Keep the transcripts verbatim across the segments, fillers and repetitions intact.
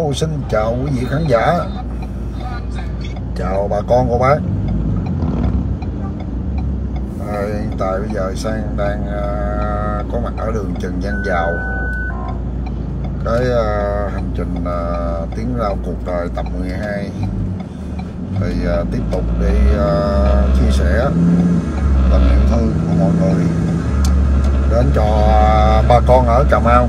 Hello, xin chào quý vị khán giả, chào bà con cô bác. À, hiện tại bây giờ Sang đang uh, có mặt ở đường Trần Văn Dào, cái uh, hành trình uh, tiến rao cuộc đời tập mười hai thì uh, tiếp tục đi uh, chia sẻ tình yêu thương của mọi người đến cho uh, bà con ở Cà Mau.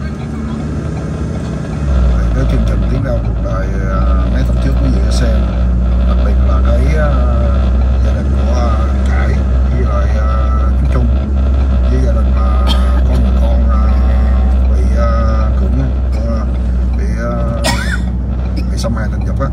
Cái chương trình tiến rao cuộc đời uh, mấy tập trước quý vị đã xem, đặc biệt là cái uh, gia đình của uh, Khải với lại uh, chú Trung với gia đình mà uh, có một con uh, bị uh, cưỡng uh, bị uh, bị xâm hại tình dục á.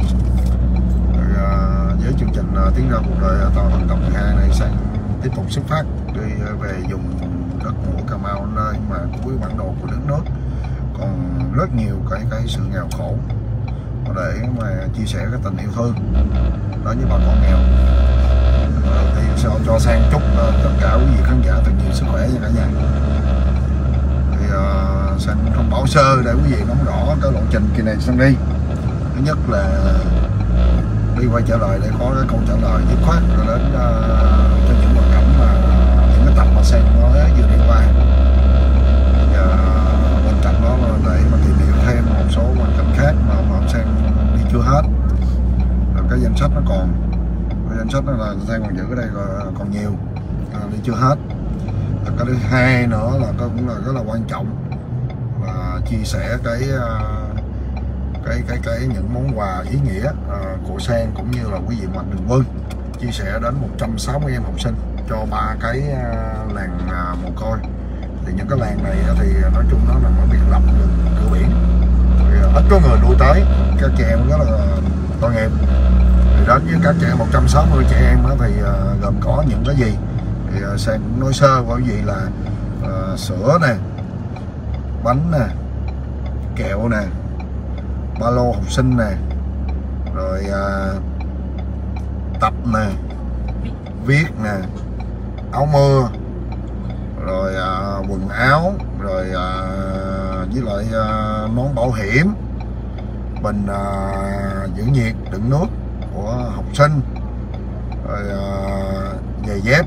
Uh, với chương trình uh, tiến rao cuộc đời uh, tàu tập mười hai này, Sang tiếp tục xuất phát đi uh, về vùng đất của Cà Mau, nơi mà cuối bản đồ của đất nước còn rất nhiều cái cái sự nghèo khổ, để mà chia sẻ cái tình yêu thương đối với bà con nghèo. Đầu tiên sao cho Sang chúc uh, tất cả quý vị khán giả thật nhiều sức khỏe nha cả nhà. Thì uh, Sang thông báo sơ để quý vị nắm rõ cái lộ trình kỳ này Sang đi. Thứ nhất là đi quay trở lại để có cái câu trả lời dứt khoát rồi đến uh, cho những hoàn cảnh mà những cái tập mà Sang nói vừa đi qua. Bên cạnh đó là để mà tìm hiểu thêm một số hoàn cảnh khác mà mà Sang đi chưa hết, rồi cái danh sách nó còn, cái danh sách đó là Sang còn giữ ở đây còn nhiều, à, đi chưa hết. Và cái thứ hai nữa là cái cũng là rất là quan trọng là chia sẻ cái cái cái cái những món quà ý nghĩa uh, của Sang cũng như là quý vị Mạnh Thường Quân chia sẻ đến một trăm sáu mươi em học sinh cho ba cái uh, làng uh, mồ côi. Thì những cái làng này thì nói chung nó nằm ở biệt lập gần cửa biển, thì ít có người lui tới, các trẻ em rất là tội nghiệp. Thì đến với các trẻ một trăm sáu mươi trẻ em thì uh, gồm có những cái gì thì uh, Sang cũng nói sơ với quý vị là uh, sữa nè, bánh nè, kẹo nè, ba lô học sinh nè, rồi uh, tập nè, viết nè, áo mưa, rồi uh, quần áo, rồi uh, với lại uh, nón bảo hiểm, bình uh, giữ nhiệt đựng nước của học sinh, rồi uh, giày dép,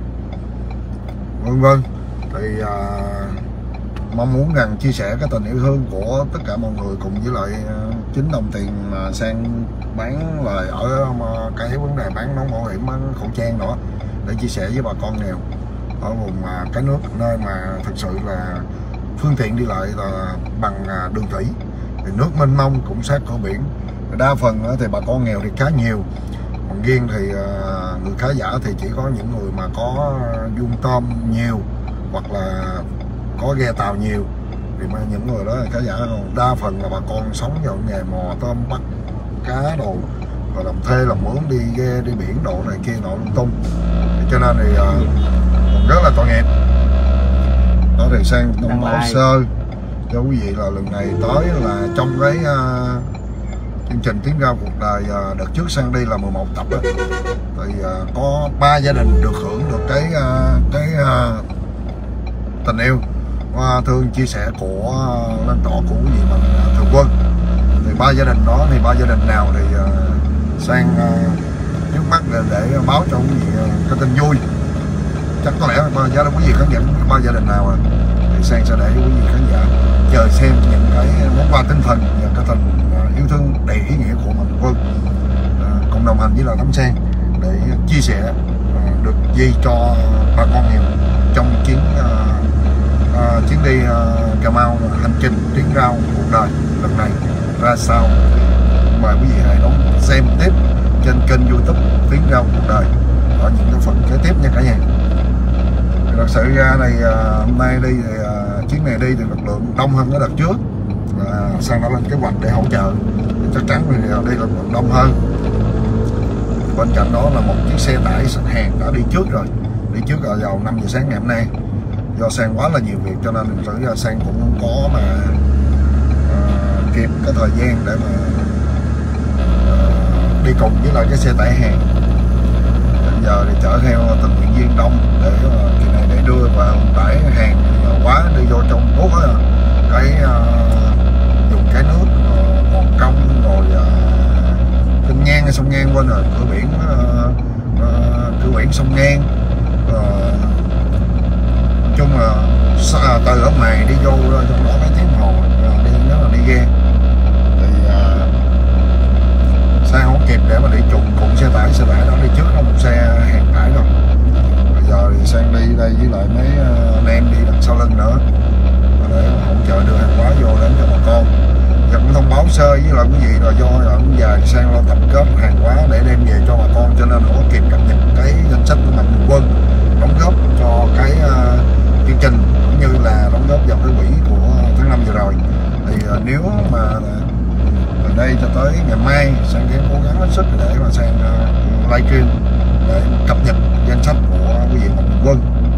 vân vân. Thì uh, mong muốn rằng chia sẻ cái tình yêu thương của tất cả mọi người cùng với lại uh, chính đồng tiền mà Sang bán lời ở uh, cái vấn đề bán nón bảo hiểm, bán khẩu trang nữa, để chia sẻ với bà con nghèo ở vùng uh, cái nước, nơi mà thực sự là phương tiện đi lại là bằng uh, đường thủy, thì nước mênh mông cũng sát cửa biển. Đa phần uh, thì bà con nghèo thì khá nhiều, còn riêng thì uh, người khá giả thì chỉ có những người mà có uh, vuông tôm nhiều hoặc là có ghe tàu nhiều, thì mà những người đó là khá giả. Còn đa phần là bà con sống vào nghề mò tôm bắt cá đồ, rồi làm thuê làm mướn đi ghe đi biển độ này kia nọ lung tung, thì cho nên thì uh, rất là tội nghiệp. Đó thì Sang thông báo sơ cho quý vị là lần này tới là trong cái uh, chương trình tiến rao cuộc đời uh, đợt trước Sang đi là mười một tập đó, thì uh, có ba gia đình được hưởng được cái uh, cái uh, tình yêu uh, thương chia sẻ của uh, lan tỏa của quý vị Mạnh Thường Quân. Thì ba gia đình đó thì ba gia đình nào thì uh, Sang uh, trước mắt để, để báo cho quý vị uh, cái tin vui. Chắc có lẽ ba gia đình quý vị khán giả ba gia đình nào à, thì Sang sẽ để quý vị khán giả chờ xem những cái món quà tinh thần và cái tình uh, yêu thương đầy ý nghĩa của Mạnh Thường Quân uh, cùng đồng hành với là Tấm Sang để chia sẻ uh, được gì cho bà con nghèo trong chuyến uh, uh, chuyến đi uh, Cà Mau, hành trình tiến rao cuộc đời lần này ra sao. Mời quý vị hãy đón xem tiếp trên kênh YouTube tiến rao cuộc đời ở những cái phần kế tiếp nha cả nhà. Thật sự ra này uh, hôm nay đi thì uh, chuyến này đi thì lực lượng đông hơn cái đợt trước, là Sang đã lên kế hoạch để hỗ trợ, thì chắc chắn thì uh, đi lực lượng đông hơn. Bên cạnh đó là một chiếc xe tải hàng đã đi trước rồi, đi trước là vào năm giờ sáng ngày hôm nay. Do Sang quá là nhiều việc cho nên thực sự ra Sang cũng không có mà uh, kịp cái thời gian để mà uh, đi cùng với lại cái xe tải hàng. Bây giờ thì chở theo tình nguyện viên đông để uh, kỳ này để đưa vào tải hàng quá đi vô trong cốt á, cái uh, dùng cái nước uh, còn rồi uh, kênh ngang hay sông ngang quên rồi, cửa biển uh, uh, cửa biển sông ngang, uh, chung là từ ở ngoài đi vô trong đó mấy tiếng đồng hồ đi, nếu là đi ghe thì uh, xe không kịp để mà đi trùng cùng xe tải, xe tải đó đi trước nó một xe hàng tải rồi. Bây giờ thì sang đi đây với lại mấy uh, anh em đi đằng sau lưng nữa để hỗ trợ đưa hàng hóa vô đến cho bà con. Giờ cũng thông báo sơ với lại quý vị rồi, do là cũng giờ sang lo tập kết hàng hóa để đem về cho bà con, cho nên không có kịp cập nhật cái danh sách của Mạnh Thường Quân đóng góp cho cái uh, chương trình cũng như là đóng góp vào cái quỹ của tháng năm vừa rồi. Thì uh, nếu mà từ đây cho tới ngày mai sang sẽ cố gắng hết sức để mà sang uh, livestream để cập nhật danh sách của quý vị Mạnh Thường Quân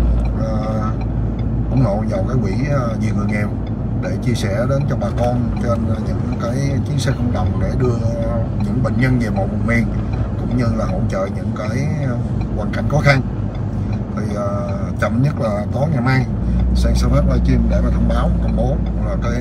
uh, ủng hộ vào cái quỹ uh, vì người nghèo để chia sẻ đến cho bà con trên những cái chuyến xe không đồng để đưa những bệnh nhân về một vùng miền cũng như là hỗ trợ những cái hoàn cảnh khó khăn. Thì uh, chậm nhất là tối ngày mai sang sẽ phát livestream để mà thông báo công bố là cái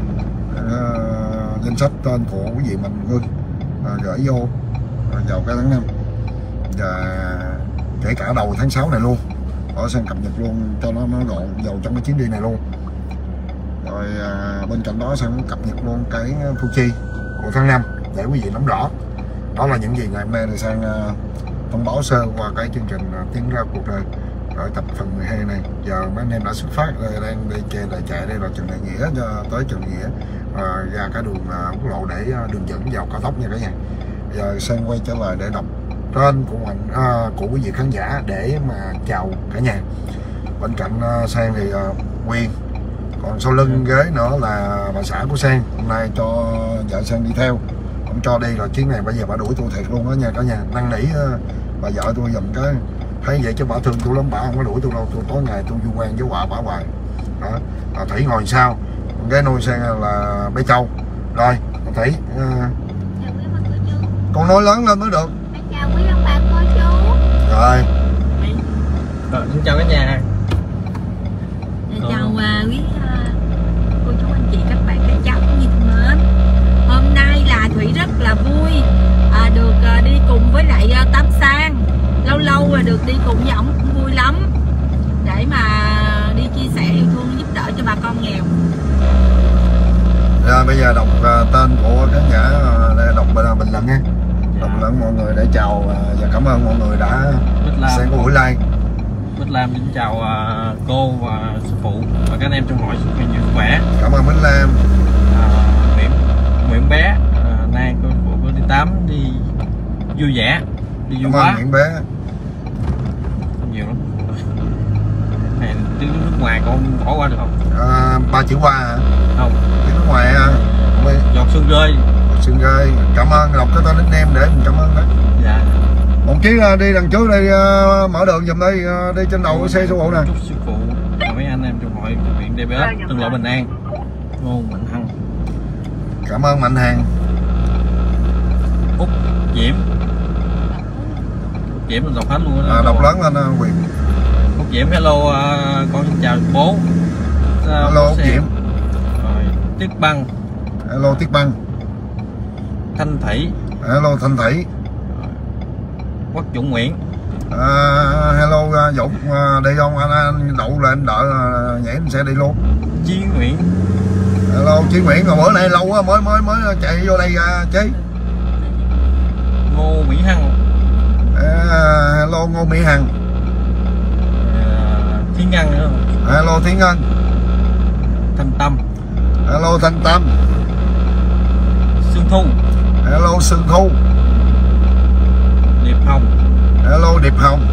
uh, danh sách tên của quý vị Mạnh Thường Quân uh, gửi vô uh, vào cái tháng năm và kể cả đầu tháng sáu này luôn, ở sang cập nhật luôn cho nó nó gọn vào trong cái chuyến đi này luôn. Rồi à, bên cạnh đó sang cập nhật luôn cái thu chi của tháng năm để quý vị nắm rõ. Đó là những gì ngày hôm nay thì sang à, thông báo sơ qua cái chương trình à, Tiếng Ra Cuộc Đời ở tập phần mười hai này. Giờ mấy anh em đã xuất phát rồi, đang đi chạy lại chạy đây rồi Trần Đại Nghĩa cho tới Trần Đại Nghĩa à, ra cái đường à, quốc lộ để à, đường dẫn vào cao tốc nha cả nhà. Giờ sang quay trở lại để đọc tên của mình à, của quý vị khán giả để mà chào cả nhà. Bên cạnh à, sang thì à, Quyên, còn sau lưng ghế nữa là bà xã của Sang, hôm nay cho vợ Sang đi theo, không cho đi rồi chuyến này bây giờ bà đuổi tôi thiệt luôn đó nha cả nhà. Năn nỉ bà vợ tôi dùm cái, thấy vậy chứ bà thương tôi lắm, bà không có đuổi tôi đâu, tôi tối ngày tôi du quan với bà bà hoài đó. À, Thủy ngồi sau, con gái nuôi Sang là bé Châu. Rồi Thủy à, con nói lớn lên mới được. Chào quý ông bà cô chú. Rồi Rồi, xin chào cả nhà. Chào uh, quý uh, cô chú anh chị các bạn các cháu như mến. Hôm nay là Thủy rất là vui à, được uh, đi cùng với lại uh, Tám Sang. Lâu lâu rồi được đi cùng với ổng cũng vui lắm, để mà đi chia sẻ yêu thương giúp đỡ cho bà con nghèo. Rồi bây giờ đọc uh, tên của khán giả uh, để đọc bình, bình luận nha. Đọc bình luận mọi người để chào uh, và cảm ơn mọi người đã xem có buổi like. Bích Lam xin chào uh, cô và sư phụ và các anh em trong hội sức khỏe, nhiều sức khỏe. Cảm ơn Bích Lam. Uh, Nguyễn Nguyễn bé uh, nay cô phụ cô đi tám đi vui vẻ, đi vui quá. Nguyễn bé nhiều lắm. Này tiếng nước ngoài con bỏ qua được không? À, ba chữ qua hả? Không. Tiếng nước ngoài à? Giọt sương rơi. Giọt sương rơi. Cảm ơn, đọc cái tên nickname để mình cảm ơn đó. Dạ. Một chiếc đi đằng trước đây, mở đường giùm đây, đi trên đầu của xe số bộ nè. Chúc sư phụ và mấy anh em trong hội viện đê bê ét Tân Lộ Bình An. Ngô Mạnh Hằng. Cảm ơn Mạnh Hằng. Úc Diễm. Úc Diễm mình đọc hết luôn đó. À, đọc lớn lên Quyền. Úc Diễm hello, uh, con xin chào bố. Uh, hello Úc Diễm. Rồi Tiết Băng. Hello Tiết Băng. Thanh Thủy. Hello Thanh Thủy. Quốc Dũng Nguyễn. À, hello uh, Dũng, uh, đi không anh, anh đậu lên đợi uh, nhảy mình sẽ đi luôn. Chí Nguyễn. Hello Chí Nguyễn, rồi bữa nay lâu quá mới mới mới chạy vô đây uh, chế. Ngô Mỹ Hằng. À, hello Ngô Mỹ Hằng. À, Thiên Ngân nữa không? Hello Thiên Ngân. Thanh Tâm. Hello Thanh Tâm. Sương Thu. Hello Sương Thu. Điệp Hồng. Hello Điệp Hồng.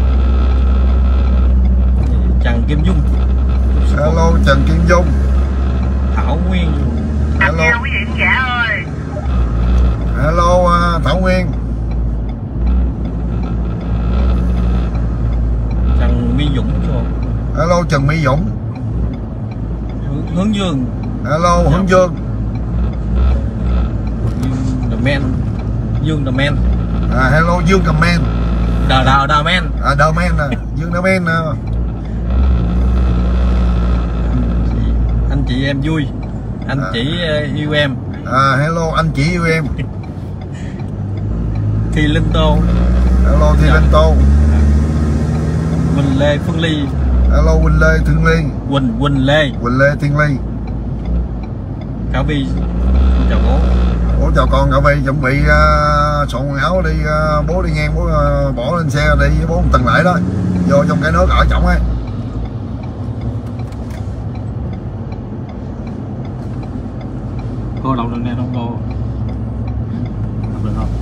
Trần Kim Dung. Hello Trần Kim Dung. Thảo Nguyên. Hello quý vị khán giả ơi. Hello uh, Thảo Nguyên. Trần Mỹ Dũng. Hello Trần Mỹ Dũng. Hướng, hướng Dương. Hello Hướng Dương. Dương The Man. Dương The Man. À, hello Dương The Man. Đờ đờ đờ Man. À, The Man nè, Dương The Man nè. Anh chị em vui, anh à. chị yêu em. À, hello anh chị yêu em. Thì Linh Tô. Hello Thi Linh Tô. Quỳnh Lê Phương Ly. Hello Quỳnh Lê Thiên Ly. Quỳnh Quỳnh Lê. Quỳnh Lê Thiên Ly. Khảo Vi chào bố. Bố chào con. Khảo Vi chuẩn bị uh, soạn quần áo đi, uh, bố đi ngang, bố uh, bỏ lên xe đi với bố một tầng lại đó, vô trong cái nước ở trọng ấy. Cô đậu đường này không cô? Đậu được không?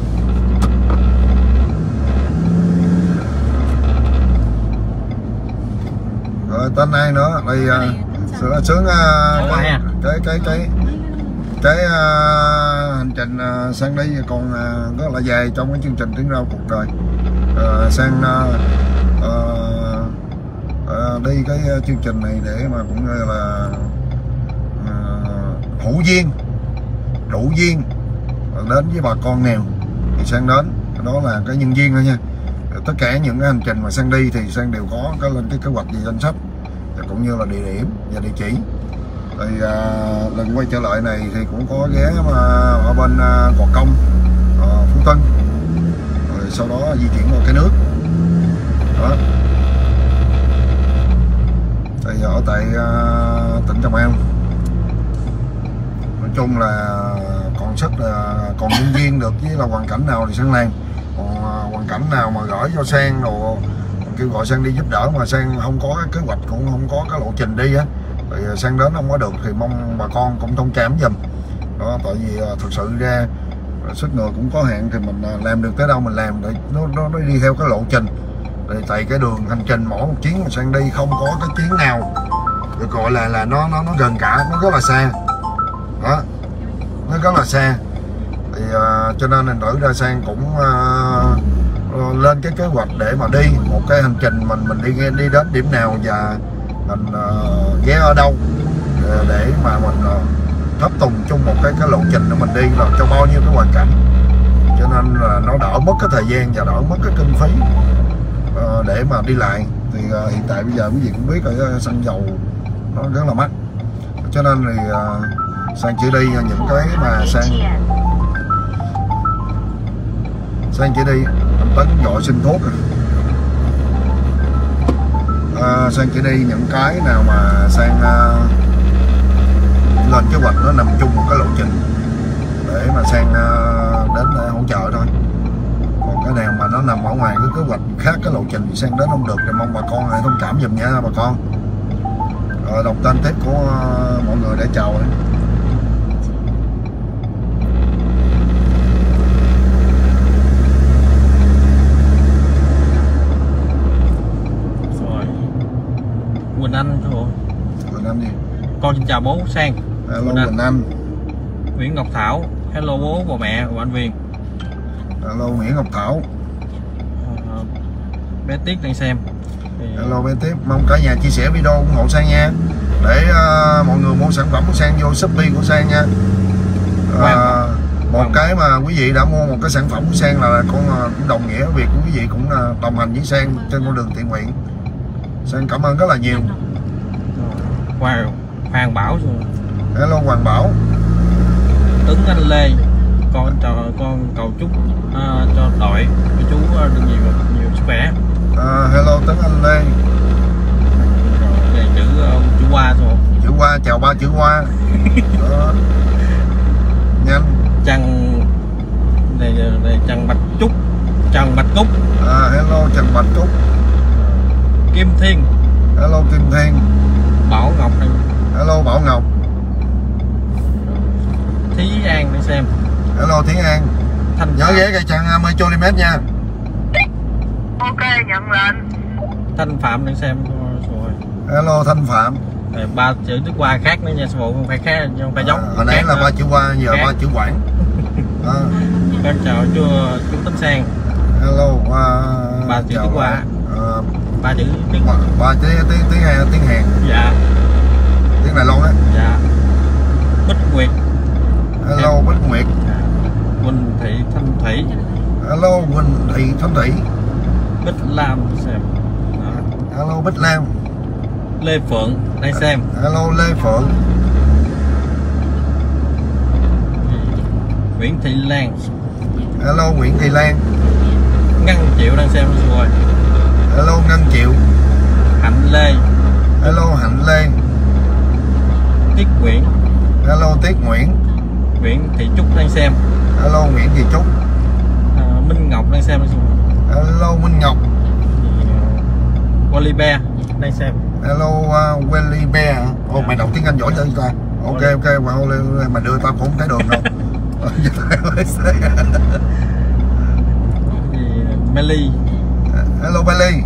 Rồi tên ai nữa thì uh, sướng uh, cái, cái cái cái cái uh, hành trình uh, sang đi còn uh, rất là dài trong cái chương trình Tiếng Rau Cuộc Đời. Uh, sang uh, uh, uh, đi cái uh, chương trình này để mà cũng như là uh, hữu duyên đủ duyên đến với bà con nghèo thì Sang đến, đó là cái nhân viên thôi nha. Tất cả những cái hành trình mà Sang đi thì Sang đều có cái lên cái kế hoạch về danh sách và cũng như là địa điểm và địa chỉ. Thì à, lần quay trở lại này thì cũng có ghé mà ở bên à, Gò Công, à, Phú Tân, rồi sau đó di chuyển vào cái nước đó. Thì ở tại à, tỉnh Cà Mau, nói chung là còn sức là còn nhân viên được, với là hoàn cảnh nào thì Sang làm, còn à, hoàn cảnh nào mà gửi cho Sang rồi kêu gọi Sang đi giúp đỡ mà Sang không có cái kế hoạch, cũng không có cái lộ trình đi á, thì Sang đến không có được thì mong bà con cũng thông cảm giùm đó. Tại vì thật sự ra sức người cũng có hạn, thì mình làm được tới đâu mình làm để nó, nó, nó đi theo cái lộ trình. Thì tại cái đường hành trình mỗi một chuyến mà Sang đi không có cái chuyến nào được gọi là là nó nó nó gần cả, nó rất là xa đó, nó rất là xa. Thì uh, cho nên thành thử ra Sang cũng uh, lên cái kế hoạch để mà đi một cái hành trình mình mình đi đi đến điểm nào và mình uh, ghé ở đâu để mà mình uh, thấp tùng chung một cái cái lộ trình để mình đi là cho bao nhiêu cái hoàn cảnh, cho nên là nó đỡ mất cái thời gian và đỡ mất cái kinh phí uh, để mà đi lại. Thì uh, hiện tại bây giờ quý vị cũng biết ở xăng dầu nó rất là mắc, cho nên thì uh, Sang chỉ đi những cái mà Sang Sang chỉ đi anh Tấn gọi xin thuốc à. À, Sang chỉ đi những cái nào mà Sang uh, lên kế hoạch nó nằm chung một cái lộ trình để mà Sang uh, đến để hỗ trợ thôi. Còn cái nào mà nó nằm ở ngoài cái kế hoạch khác cái lộ trình thì Sang đến không được, thì mong bà con hãy thông cảm giùm nha bà con. Rồi đọc tên tiếp của uh, mọi người để chào đấy. Quỳnh Anh thôi. Quỳnh Anh gì? Con xin chào bố Sang. Hello Quỳnh Anh. Anh. Nguyễn Ngọc Thảo. Hello bố và mẹ của anh Viên. Hello Nguyễn Ngọc Thảo. À, bé Tiết đang xem. Thì... Hello bé Tiết, mong cả nhà chia sẻ video ủng hộ Sang nha, để uh, mọi người mua sản phẩm của Sang vô Shopee của Sang nha. Uh, wow. Một wow. cái mà quý vị đã mua một cái sản phẩm của Sang là con uh, đồng nghĩa việc của quý vị cũng uh, đồng hành với Sang trên con đường thiện nguyện. Sang cảm ơn rất là nhiều. Wow, Hoàng Bảo rồi. Hello Hoàng Bảo. Tuấn Anh Lê, con chào con cầu chúc uh, cho đội của chú uh, được nhiều nhiều sức khỏe. Uh, hello Tuấn Anh Lê. Rồi đây chữ uh, chữ Hoa rồi. Chữ Hoa, chào ba chữ Hoa. Đó. Nhanh. Trần đây, đây Trần Bạch Trúc, Trần Bạch Cúc. À, hello Trần Bạch Cúc. Kim Thiên. Hello Kim Thiên. Bảo Ngọc này. Hello Bảo Ngọc. Thí An để xem. Hello Thí An. Thanh nhớ ghé cây chăn mươi km nha. Ok, nhận lệnh. Thanh Phạm để xem rồi. Hello Thanh Phạm. Rồi, ba chữ Đức Hoa khác nữa nha, bộ không phải khác, không phải giống. À, hồi nãy là ba chữ Hoa, giờ ba chữ Quảng. À. Con chào chú chú Tấn Sang. Hello uh, ba chữ Đức Hoa. Uh, ba chữ tiếng ba chữ tiếng tiếng Hàn, tiếng Hàn. Dạ. Tiếng Đài Loan á. Dạ. Bích Nguyệt. Hello em. Bích Nguyệt. Dạ. Quỳnh Thị Thanh Thủy. Hello Quỳnh Thị Thanh Thủy. Bích Lam xem. Đó. Hello Bích Lam. Lê Phượng đang xem. Hello Lê Phượng. Nguyễn Thị Lan. Hello Nguyễn Thị Lan. Ngân Triệu đang xem rồi. Hello Ngân Triệu. Hạnh Lê. Hello Hạnh Lê. Tiết Nguyễn. Hello Tiết Nguyễn. Nguyễn Thị Trúc đang xem. Hello Nguyễn Thị Trúc. À, Minh Ngọc đang xem. Hello Minh Ngọc. Wally Bear đang xem. Hello uh, Wally Bear. Ồ, mày đọc tiếng Anh giỏi vậy ta. Ok ok, wow, mà đưa tao cũng không thấy đường đâu. Melly. Hello Melly.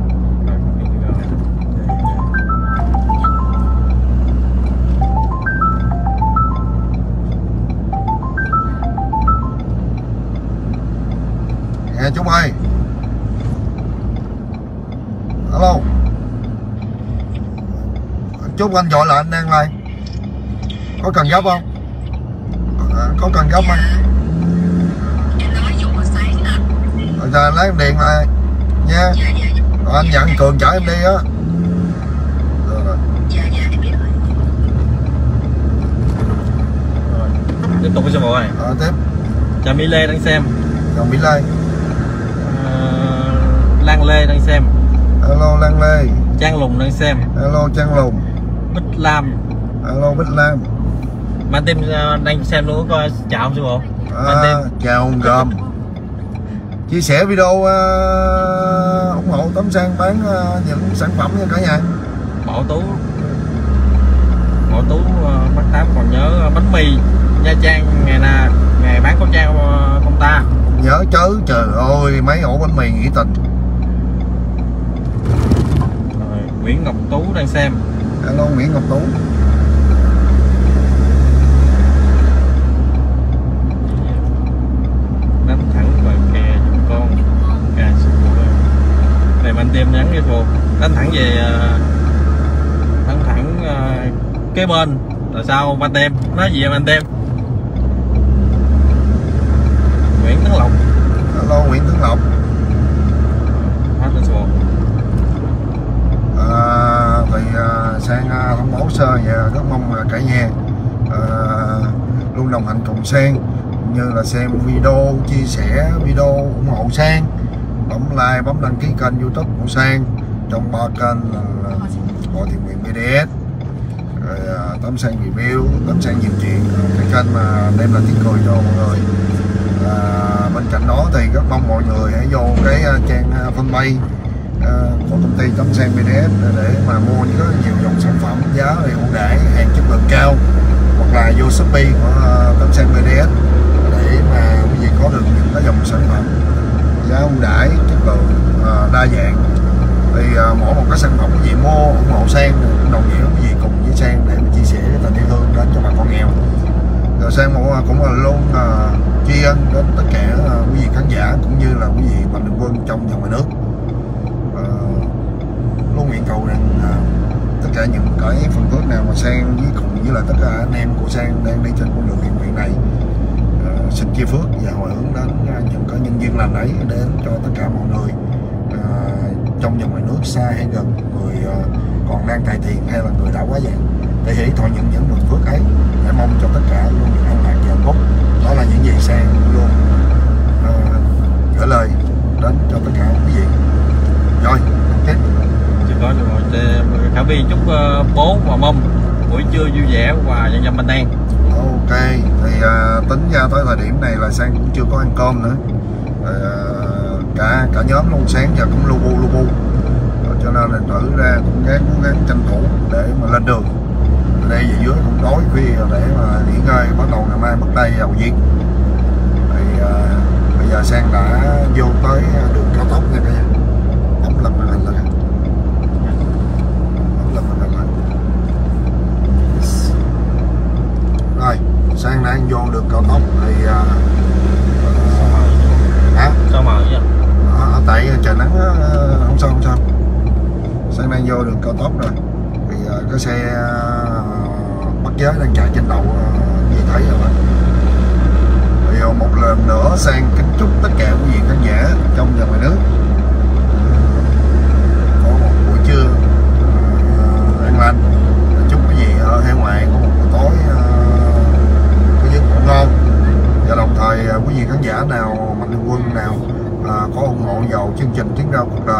Nghe chú ơi. Alo. Chú anh gọi là anh đang lại. Có cần gấp không? À, có cần gấp không? Rồi giờ lấy em điện lại nha. Rồi anh dặn Cường chở em đi á. Rồi. Tiếp tục cái số một này. Rồi tiếp. Chào Mỹ Lê đang xem. Chào Mỹ Lê. À, Lan Lê đang xem. Hello Lan Lê. Trang Lùng đang xem. Hello Trang Lùng. Bích Lam. Hello Bích Lam. Ban team đang xem luôn, coi chào không sư bộ. À, chào ông Gồm. Chia sẻ video uh, ủng hộ Tấm Sang bán uh, những sản phẩm nha cả nhà. Bảo Tú. Bảo Tú uh, bác Tám còn nhớ uh, bánh mì Nha Trang ngày nào ngày bán con trang uh, con ta. Nhớ chứ, trời ơi mấy ổ bánh mì nghĩa tình. Rồi, Nguyễn Ngọc Tú đang xem. Hello Nguyễn Ngọc Tú. Đánh thẳng vào kè giùm con. Kè sư phụ ơi. Này anh team nhắn với cô. Đánh thẳng về uh, đánh thẳng uh, kế bên. Là sao ban team? Nói gì vậy ban team? Nguyễn Tấn Lộc. Hello Nguyễn Tấn Lộc. Hết lên số. À, thì uh, Sang uh, thông báo sơ và rất mong uh, cả nhà uh, luôn đồng hành cùng Sang, cũng như là xem video, chia sẻ video ủng hộ Sang, bấm like, bấm đăng ký kênh YouTube của Sang trong ba kênh là Hội Thiện Nguyện bê đê ét, rồi uh, Tấm Sang Review, Tấm Sang Nhiều Chuyện, cái kênh mà đem lại tiếng cười cho mọi người. À, bên cạnh đó thì rất mong mọi người hãy vô cái uh, trang uh, fanpage uh, của công ty Tấm Sang bê đê ét để mà mua những rất nhiều dòng sản phẩm giá thì ưu đãi, hàng chất lượng cao, hoặc là vô Shopee của uh, Tấm Sang bê đê ét để mà quý vị có được những cái dòng sản phẩm giá ưu đãi, chất lượng uh, đa dạng. Thì uh, mỗi một cái sản phẩm quý vị mua ủng hộ Sang đồng nghĩa quý vị cùng với Sang để mà chia sẻ cái tình yêu thương đến cho bà con nghèo. Rồi Sang cũng là luôn uh, tri ân đến tất cả uh, quý vị khán giả cũng như là quý vị mạnh thường quân trong và ngoài nước. Uh, luôn nguyện cầu rằng uh, tất cả những cái phần phước nào mà Sang với cùng với là tất cả anh em của Sang đang đi trên con đường thiện nguyện này uh, xin chia phước và hồi hướng đến uh, những cái nhân viên lành ấy đến cho tất cả mọi người uh, trong và ngoài nước, xa hay gần, người uh, còn đang cải thiện hay là người đã quá dạng, để hỷ thọ những những đường phước ấy, để mong cho tất cả luôn được an lạc và hạnh phúc. Đó là những gì Sang luôn uh, gửi lời đến cho tất cả quý vị. Rồi, tiếp. Chỉ có cho Khả Vi chúc uh, bố và mâm buổi trưa vui vẻ và nhân dân bình an. Ok, thì uh, tính ra tới thời điểm này là Sang cũng chưa có ăn cơm nữa. Uh, cả cả nhóm luôn sáng giờ cũng lu bu lu bu, cho nên là thử ra cũng gắng cố gắng tranh thủ để mà lên đường. Đây về dưới cũng đói khuya để mà nghỉ ngơi, bắt đầu ngày mai bắt tay vào việc. Thì uh, bây giờ Sang đã vô tới đường cao tốc nha cả nhà. Bấm lật màn hình lên. Bấm lật màn hình lên. Rồi, Sang đang vô đường cao tốc thì uh, uh, hả? Sao mờ vậy? À, tại trời nắng uh, không sao không sao. Sang đang vô đường cao tốc rồi. Thì uh, cái xe uh, bắt giới đang chạy trên đầu uh, gì thấy rồi. Thì uh, một lần nữa Sang kính chúc tất cả quý vị khán giả trong và ngoài nước có một buổi trưa uh, an lành. Chúc quý vị ở hải ngoại có một buổi tối uh, có giấc ngủ ngon. Và đồng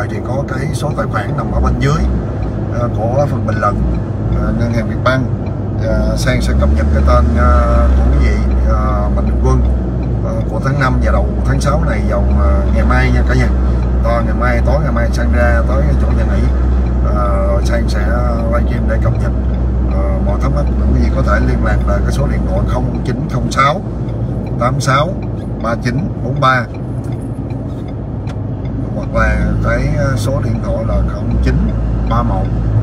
thì có cái số tài khoản nằm ở bên dưới uh, của phần bình luận uh, ngân hàng Vietbank. uh, Sang sẽ cập nhật cái tên uh, của quý vị uh, Mạnh Thường Quân uh, của tháng năm và đầu tháng sáu này vào uh, ngày mai nha cả nhà. Tối ngày mai tối ngày mai Sang ra tới chỗ nhà nghỉ, uh, Sang sẽ livestream để cập nhật uh, mọi thắc mắc. Quý vị có thể liên lạc lại cái số điện thoại không chín không sáu tám sáu ba chín bốn ba hoặc là cái số điện thoại là không chín ba một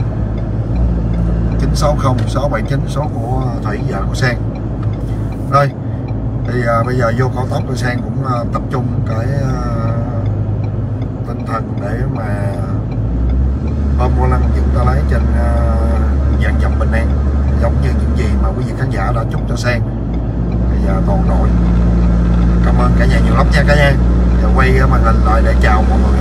chín sáu không sáu bảy chín, số của Thủy, vợ của Sang. Rồi thì à, bây giờ vô cao tốc thì Sang cũng à, tập trung cái à, tinh thần để mà ôm vô lăng dựng ta lấy trên à, dàn dầm bình an, giống như những gì mà quý vị khán giả đã chúc cho Sang. Bây giờ toàn đội cảm ơn cả nhà nhiều lắm nha cả nhà. Giờ quay cái màn hình lại để chào mọi người.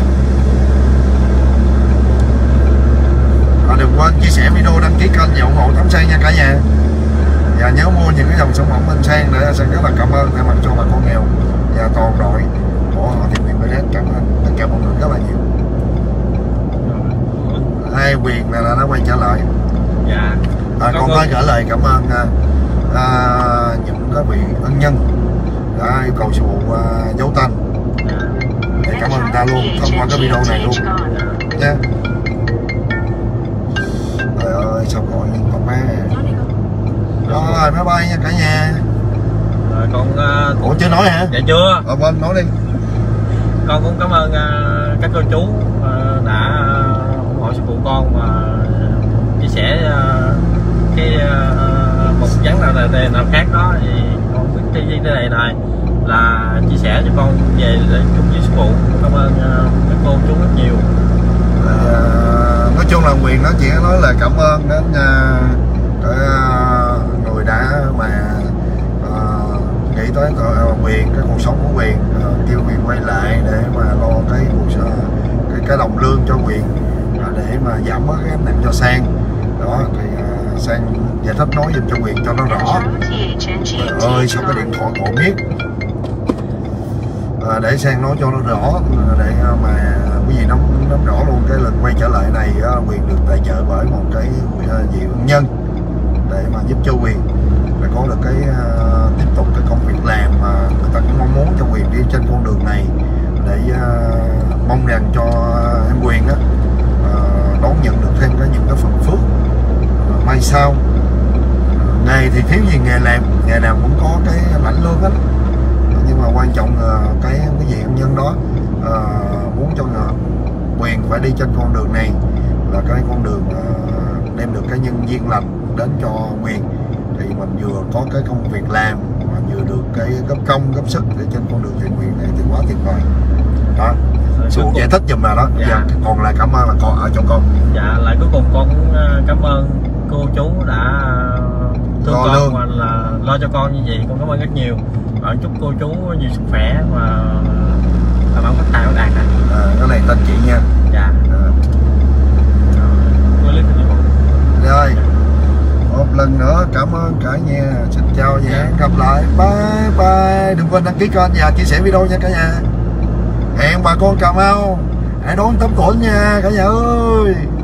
À, đừng quên chia sẻ video, đăng ký kênh và ủng hộ Tám Sang nha cả nhà. Và nhớ mua những cái dòng sản phẩm bên Sang để Sang rất là cảm ơn thay mặt cho bà con nghèo và toàn đội của họ thiện nguyện bê ét. Cảm ơn tất cả mọi người rất là nhiều. Hai Quyền này là nó quay trở lại. Dạ. À, con nói gửi lời cảm ơn à, à, những cái vị ân nhân đã yêu cầu sự vụ à, dấu tên. Để cảm ơn người ta luôn thông qua cái video này luôn nha. Trời ơi sao gọi nhưng con má. Rồi bye bye nha cả nhà. Rồi con uh, Ủa chưa nói hả? Dạ chưa. Ờ bên nói đi. Con cũng cảm ơn uh, các cô chú uh, đã ủng hộ sự vụ con và chia sẻ uh, cái uh, một dáng nào đề nào khác đó, thì con biết cái cái này này là chia sẻ cho con về để chung với sư phụ. Cảm ơn uh, các cô chú rất nhiều. À, nói chung là Quyền nói chỉ nói lời cảm ơn đến uh, uh, người đã mà uh, nghĩ tới uh, Quyền, cái cuộc sống của Quyền, uh, kêu Quyền quay lại để mà lo cái cuộc uh, cái, cái đồng lương cho Quyền, uh, để mà giảm bớt cái gánh nặng cho Sang. Đó thì uh, Sang giải thích nói giùm cho Quyền cho nó rõ. Trời ơi sao cái điện thoại gọi biết. À, để Sang nói cho nó rõ để mà quý vị nắm nắm rõ luôn cái lần quay trở lại này. Quyền được tài trợ bởi một cái vị ân nhân để mà giúp cho Quyền để có được cái uh, tiếp tục cái công việc làm mà người ta cũng mong muốn cho Quyền đi trên con đường này, để uh, mong rằng cho em Quyền á uh, đón nhận được thêm cái những cái phần phước uh, mai sau. Uh, nghề thì thiếu gì nghề làm, nghề nào cũng có cái lãnh lương hết, nhưng mà quan trọng là cái cái gì ân nhân đó uh, muốn cho Quyền phải đi trên con đường này là cái con đường uh, đem được cái nhân duyên lành đến cho Quyền, thì mình vừa có cái công việc làm mà vừa được cái góp công góp sức để trên con đường thiện nguyện này thì quá tuyệt vời đó. Sự giải thích giùm là đó. Dạ. Giờ còn lại cảm ơn là con ở cho con. Dạ lại cuối cùng con cũng cảm ơn cô chú đã thương con lương. Và là lo cho con như vậy, con cảm ơn rất nhiều. Và chúc cô chú nhiều sức khỏe và làm ăn phát tài phát đạt. À, cái này tên chị nha. Dạ. À. Rồi một lần nữa cảm ơn cả nhà. Xin chào và hẹn gặp lại. Bye bye. Đừng quên đăng ký kênh và chia sẻ video nha cả nhà. Hẹn bà con Cà Mau hãy đón tấm cồn nha cả nhà ơi.